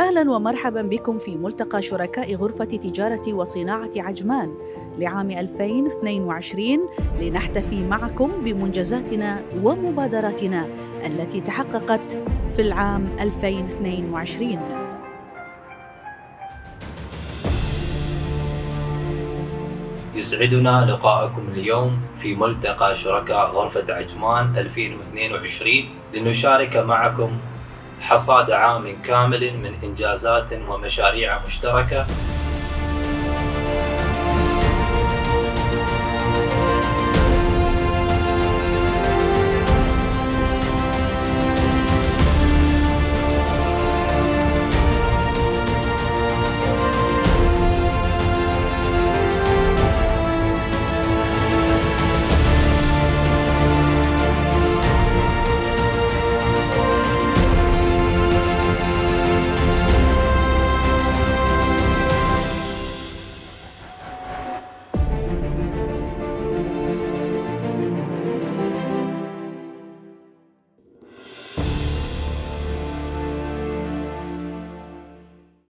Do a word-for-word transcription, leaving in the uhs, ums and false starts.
أهلا ومرحبا بكم في ملتقى شركاء غرفة تجارة وصناعة عجمان لعام ألفين واثنين وعشرين، لنحتفي معكم بمنجزاتنا ومبادراتنا التي تحققت في العام ألفين واثنين وعشرين. يسعدنا لقاءكم اليوم في ملتقى شركاء غرفة عجمان ألفين واثنين وعشرين لنشارك معكم حصاد عام كامل من إنجازات ومشاريع مشتركة